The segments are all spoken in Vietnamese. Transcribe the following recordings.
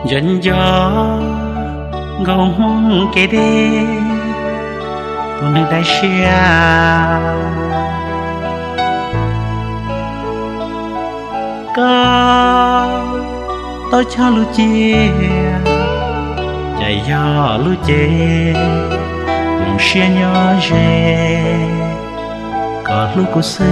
dân gió gồng kê đê tuần nước đại xia có tôi cho lu chia chạy gió lu chê cùng xia nhỏ dê có lu cô sư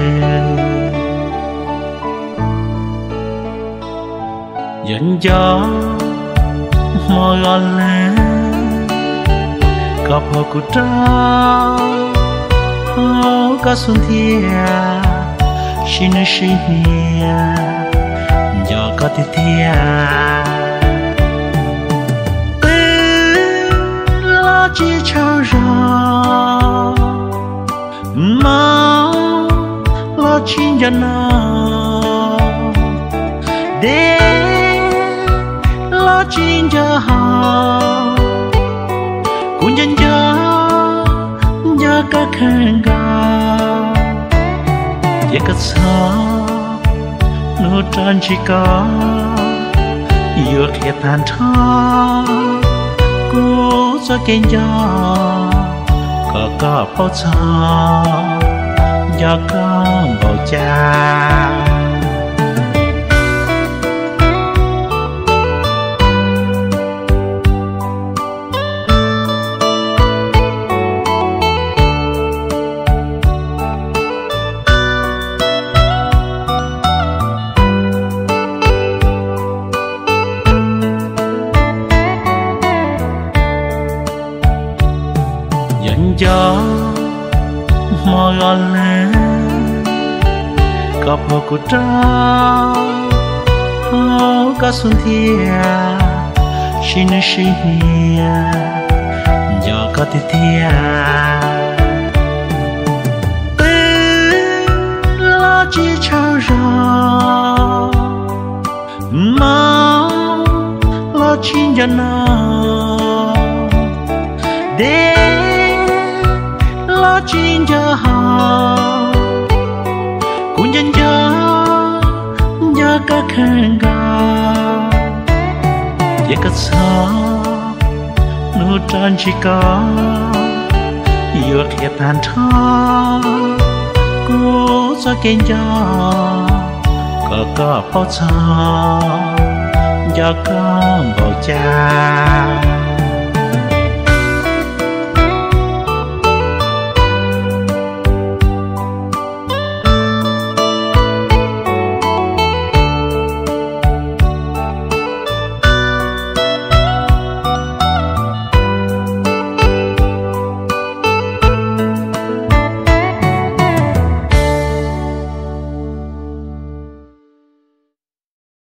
dân gió mò gòn lên có phô cụ trao có xuân thia xin nơi xin hia gió có thia thia lo chỉ cho rõ mau lo chỉ cho nó để lo chỉ cho họ cũng nhân cho các khăn gạo để cất gió nụ tràn chỉ có yêu thiệt tàn thọ cố cho kênh gió có bao giờ do có bầu cha gió mò gòn lên có phô cụ trao có xuân thia xin nơi xin hia gió có thia thia lo chỉ cho rõ mau lo chỉ cho nó để lo chín cho họ cũng nhân cho các khăn gạo để cất gió nụ tràn chỉ có yêu thiệt tàn thọ cố cho kênh gió có bao giờ do có bầu cha